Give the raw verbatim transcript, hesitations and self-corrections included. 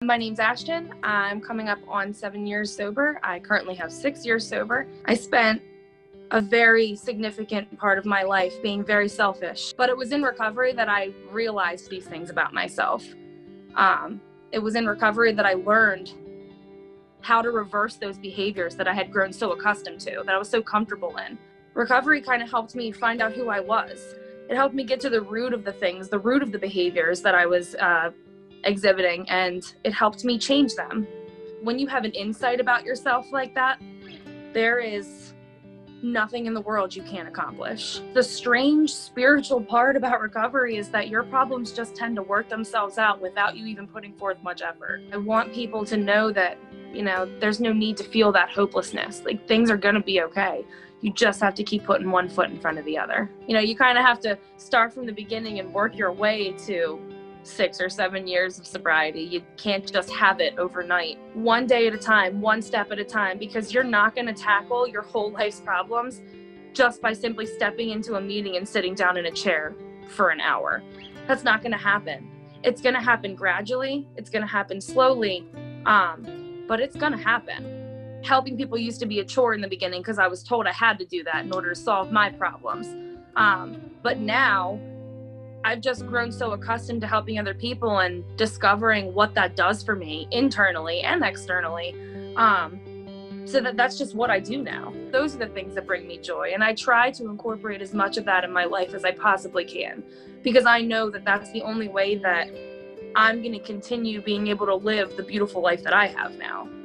My name's Ashton. I'm coming up on seven years sober. I currently have six years sober. I spent a very significant part of my life being very selfish, but it was in recovery that I realized these things about myself. Um, it was in recovery that I learned how to reverse those behaviors that I had grown so accustomed to, that I was so comfortable in. Recovery kind of helped me find out who I was. It helped me get to the root of the things, the root of the behaviors that I was uh, exhibiting, and it helped me change them. When you have an insight about yourself like that, there is nothing in the world you can't accomplish. The strange spiritual part about recovery is that your problems just tend to work themselves out without you even putting forth much effort. I want people to know that, you know, there's no need to feel that hopelessness. Like, things are gonna be okay. You just have to keep putting one foot in front of the other. You know, you kind of have to start from the beginning and work your way to six or seven years of sobriety. You can't just have it overnight. One day at a time, one step at a time, because you're not going to tackle your whole life's problems just by simply stepping into a meeting and sitting down in a chair for an hour. That's not going to happen. It's going to happen gradually. It's going to happen slowly, um, but it's going to happen. Helping people used to be a chore in the beginning because I was told I had to do that in order to solve my problems. Um, but now, I've just grown so accustomed to helping other people and discovering what that does for me internally and externally. Um, so that that's just what I do now. Those are the things that bring me joy. And I try to incorporate as much of that in my life as I possibly can, because I know that that's the only way that I'm going to continue being able to live the beautiful life that I have now.